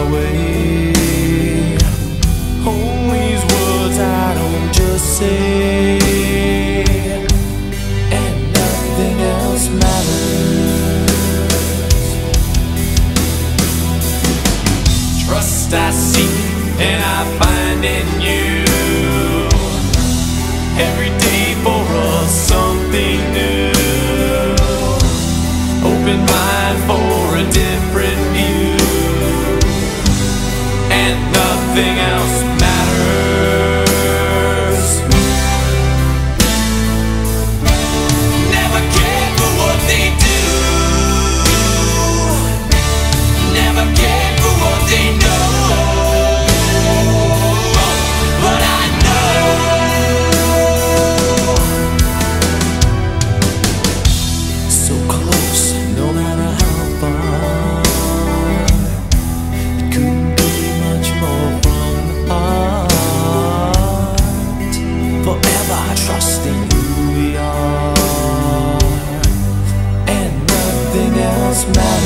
away. All these words I don't just say, and nothing else matters. Trust I seek and I find in you, every day for us something new. Open mind for a different view, and nothing else matters. Never cared for what they do, never cared for what they know, but I know so close, no matter how far. It couldn't be much more from the heart. Forever trusting who we are, and nothing else matters.